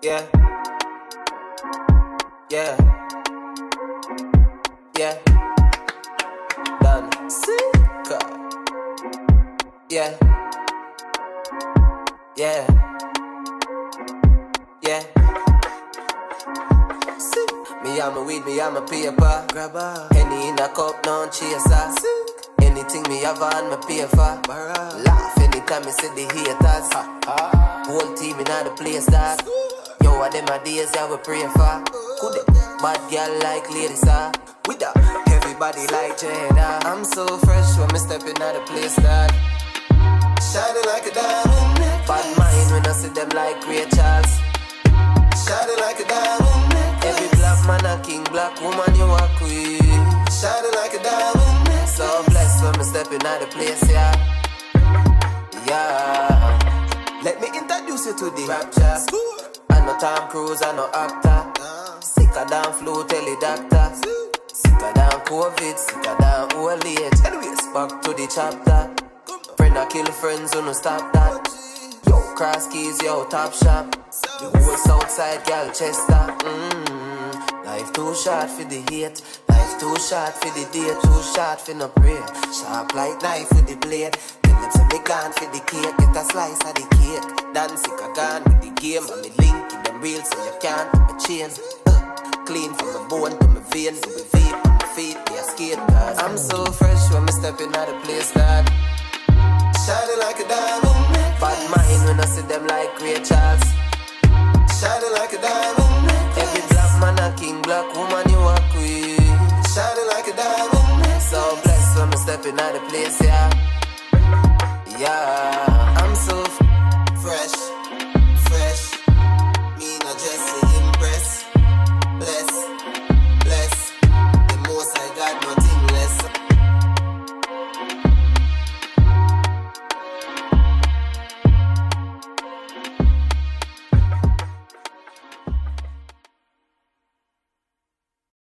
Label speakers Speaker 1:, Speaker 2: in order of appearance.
Speaker 1: Yeah. Yeah. Yeah. Done. Sika. Yeah. Yeah. Yeah. Me and my weed, me and my paper. Grabber. Henny in a cup, non chaser. Anything me have on my paper. Laugh anytime me see the haters. Whole team in the place that. Yo, what them are days that we pray for. Could it? Bad girl like ladies are. With that, everybody like Jada. I'm so fresh when me step in the place that. Shining like a diamond. Bad mind when I see them like Great Charles. Shining like a diamond. Every black man a king, black woman you a queen. Shining like a diamond. So blessed when me step in the place, yeah. Yeah. Let me introduce you to the rapture. I know Tom Cruise, I know actor. Sicker than flu, tell the doctor. Sicker than COVID, sicker than old age. Anyways, back to the chapter. Friend I kill friends, who no stop that. Yo, cross keys, yo, top shop. The whole Southside, girl, Chester. Life too short for the hate. Life too short for the date. Too short for no prayer. Sharp like knife with the blade. Tell them say me gone for the cake. Get a slice of the cake. Dance sick a gone with the game. And me link in them real so you can't put my chain. Clean from my bone to my vein. To my vape on my feet. Me a skate. I'm so fresh when me step in the place that. Shining like a diamond. Bad mind when I see them like Great Charles. Shining like a diamond. Every black man a king, black woman you a queen. Shining like a diamond. So blessed when me step in the place, yeah. Yeah, I'm so